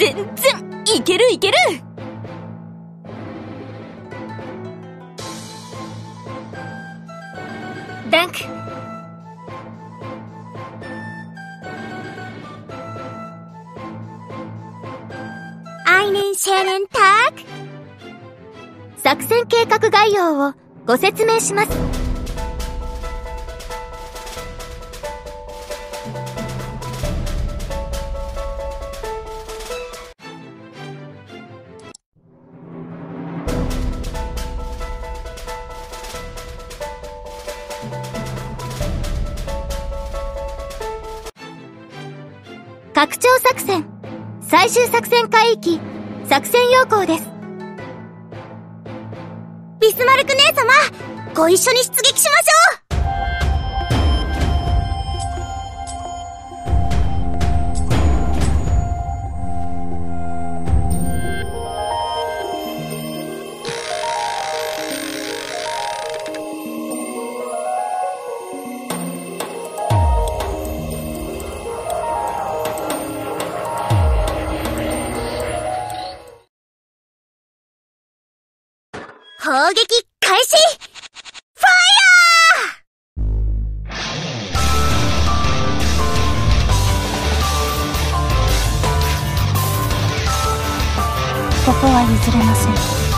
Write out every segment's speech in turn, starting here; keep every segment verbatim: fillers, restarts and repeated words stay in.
全然いけるいける。ダンク。 Einen schönen Tag。作戦計画概要をご説明します。拡張作戦最終作戦海域作戦要項です。ビスマルク姉様、ご一緒に出撃しましょう。攻撃開始。ファイヤー。ここは譲れません。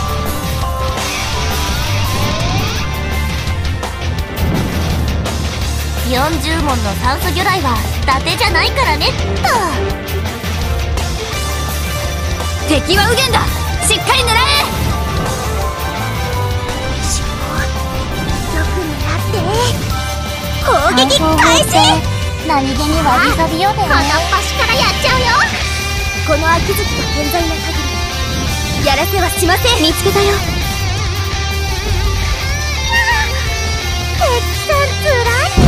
よんじゅうもんの酸素魚雷は伊達じゃないからねっと。敵は右舷だ。しっかり狙え。攻撃開始。何気にわびさびよね。片っ端からやっちゃうよ。この秋月が健在な限りやらせはしません。見つけたよ。敵さんつらい。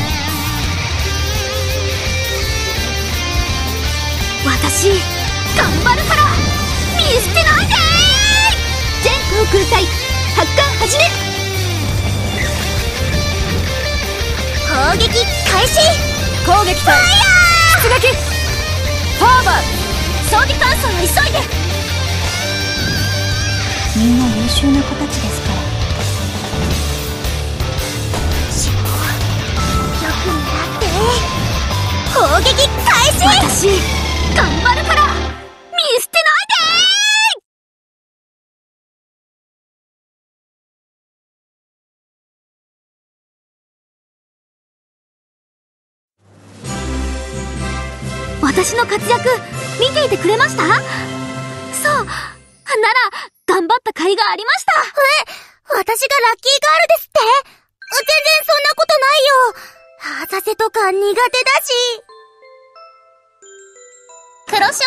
私頑張るから見捨てないで。全航空隊発艦始め。攻撃開始。攻撃隊出撃。フォーバー装備換装を急いで。みんな優秀な子たちですから。シモよく狙って。攻撃開始。私頑張るから見捨てないで。私の活躍見ていてくれました？そう、なら頑張った甲斐がありました。え、私がラッキーガールですって？全然そんなことないよ。浅瀬とか苦手だし。黒潮。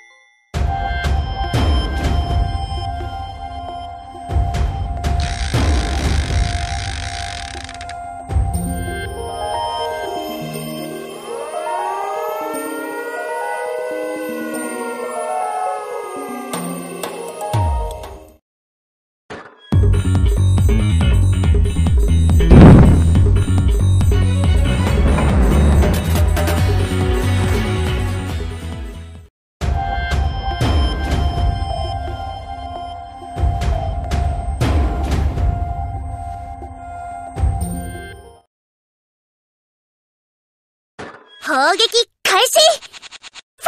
攻撃開始。ファ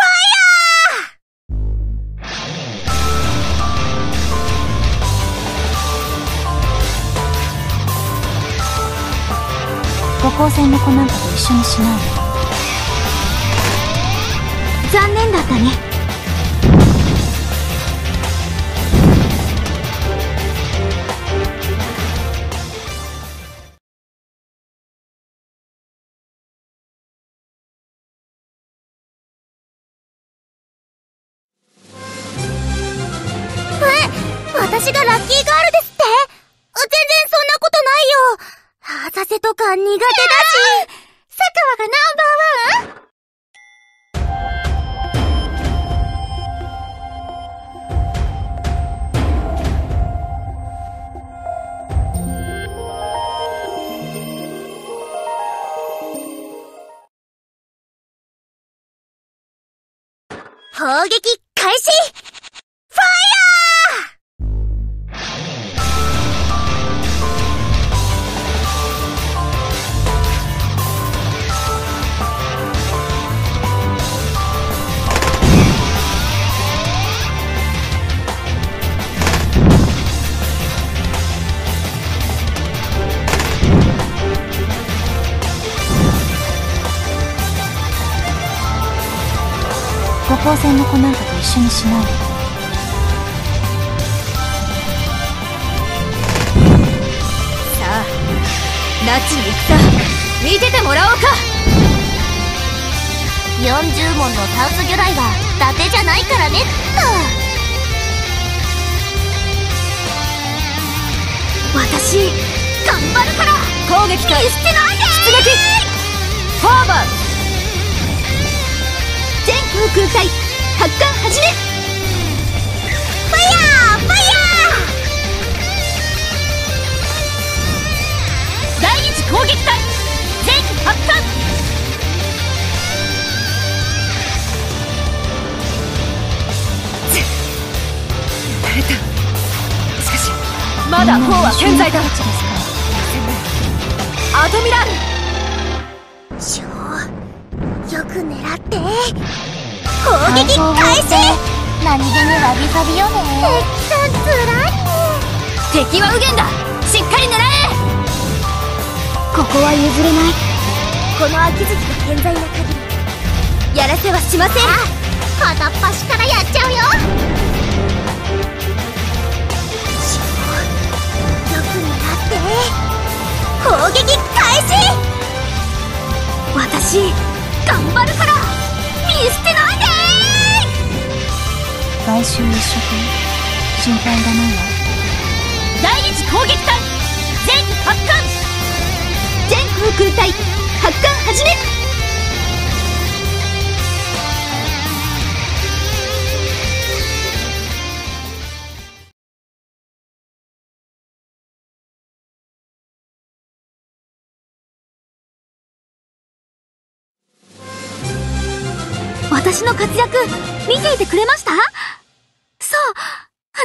イヤー。五光線の子なんかと一緒にしない。残念だったね。私がラッキーガールですって？全然そんなことないよ。浅瀬とか苦手だし。佐川がナンバーワン？攻撃開開始。ファイ五光線の子なんかと一緒にしないで。 さあナッチに行くさ。見ててもらおうか。 よんじゅうもんのタンス魚雷は伊達じゃないからねっと。私頑張るから。 攻撃か。 見捨てないで。 出撃。フォーバー。全航空隊発艦始め。 ファイヤーファイヤー。第一攻撃隊全機発艦。撃たれた。しかしまだ砲は健在だ。アドミラル。 ー。よく狙って。攻撃開始。何気にわびさびよね。敵さんつらいね。 敵は右舷だ。しっかり狙え。 ここは譲れない。この秋月が健在な限りやらせはしません。片っ端からやっちゃうよ。よく狙って攻撃開始。私頑張るから見捨てないで。 外周一色心配いらないわ。 第一攻撃隊全機発艦。全航空隊発艦始め。私の活躍見ていてくれました？そう、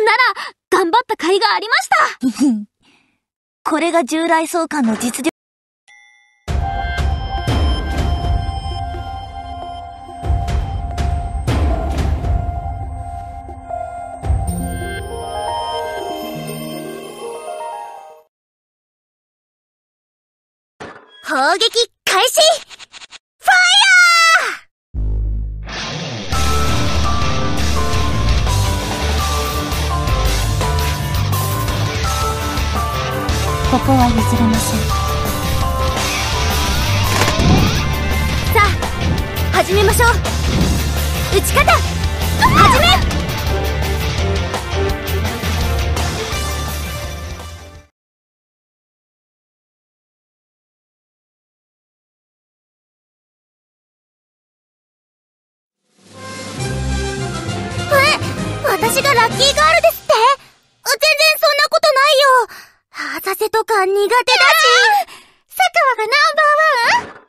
なら頑張った甲斐がありました。 これが従来総監の実力。攻撃開始。ファイヤー。 ここは譲れません。 さあ始めましょう。撃ち方始め。私がラッキーガールですって？全然そんなことないよ。浅瀬とか苦手だし。佐川がナンバーワン？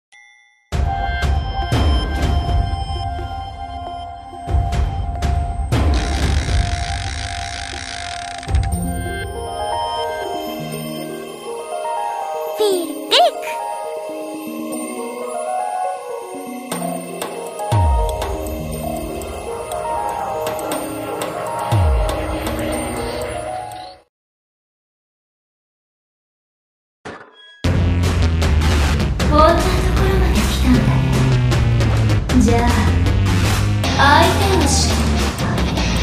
フィールベイク。 こんなところまで来たんだね。じゃあ相手をしてあげるか。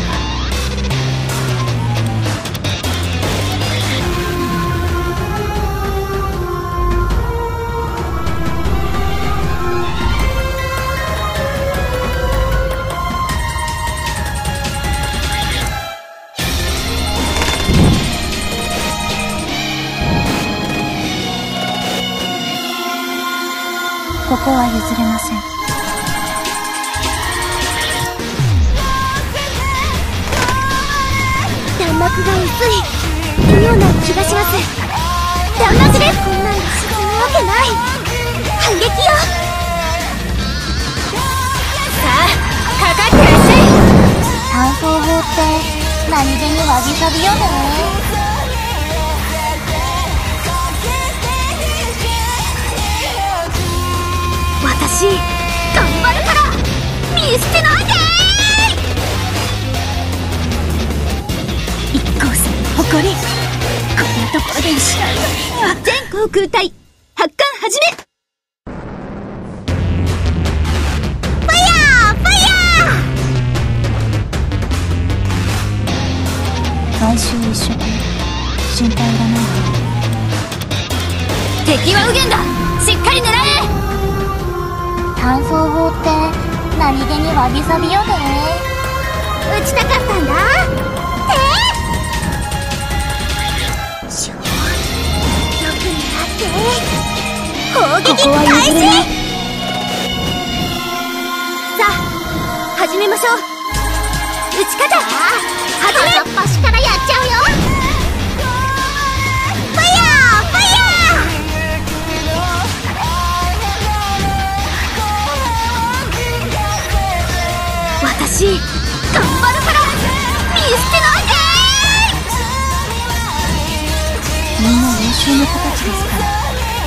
ここは譲れません。 弾幕が薄いような気がします。弾幕でこんなの沈むわけない。反撃よ。 さあかかってらっしゃい。 って何気にわびさびよね。 私頑張るから見捨てないでー。一光さんの誇り、こんなところで失うのに。全航空隊発艦始め。 ファイヤーファイヤー。毎週一緒で心配いらないわ。 敵は右舷だ、しっかり狙え。 単装法って何気にわびさびよね。撃ちたかったんだってしょ、よく狙って攻撃開始。さあ始めましょう。撃ち方始め。片っ端からやっちゃうよ。ファイヤーファイヤー。 私頑張るから見捨てないでー。 みんな練習の子たちですから。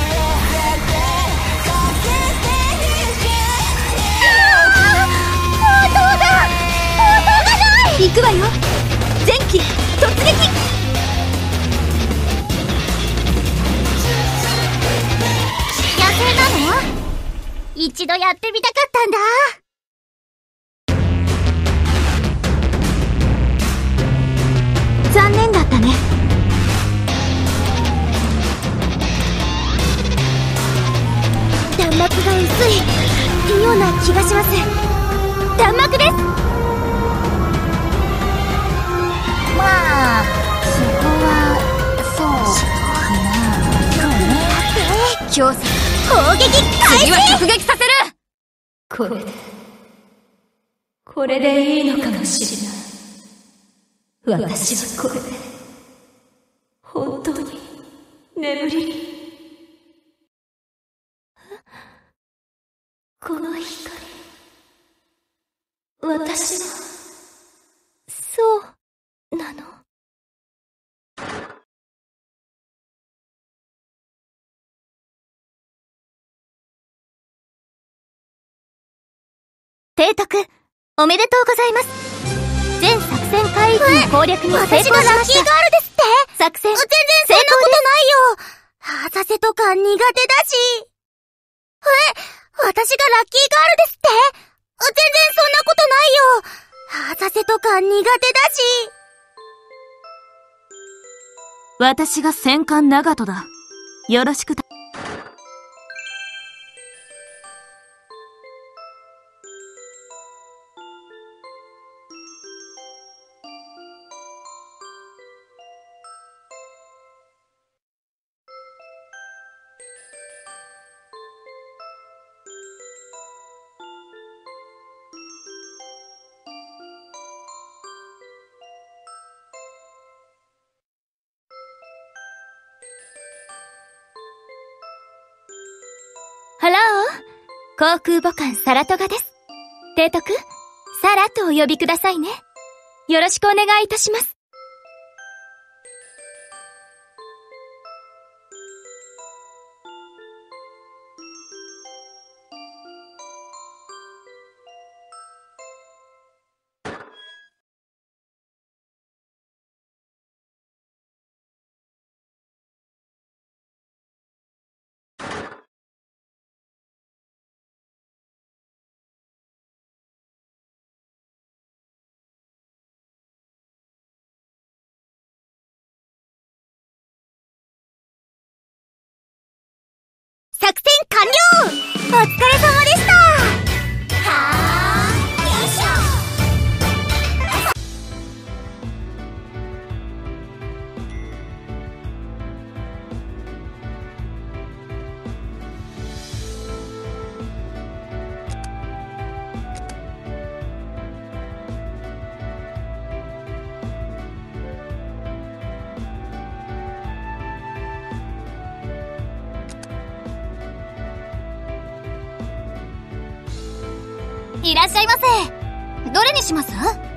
応答が応答がない。 行くわよ、前期突撃。 野生なの？一度やってみたかったんだ。 残念だったね。 弾幕が薄いような気がします。弾幕です。まあそこはそうかな。そうね。 強制攻撃開始。 次は直撃させる。 これでこれでいいのかもしれない。私はこれで本当に眠りに。この光、私のそうなの？ 提督おめでとうございます。全作戦海域の攻略に成功しました。私がラッキーガールですって。作戦全然そんなことないよ。浅瀬とか苦手だし。え、私がラッキーガールですって。全然そんなことないよ。浅瀬とか苦手だし。 私が戦艦長門だ。よろしくた。 ハロー、航空母艦サラトガです。提督、サラとお呼びくださいね。よろしくお願いいたします。作戦完了。お疲れ様でした。はー、よいしょ。いらっしゃいませ。どれにします？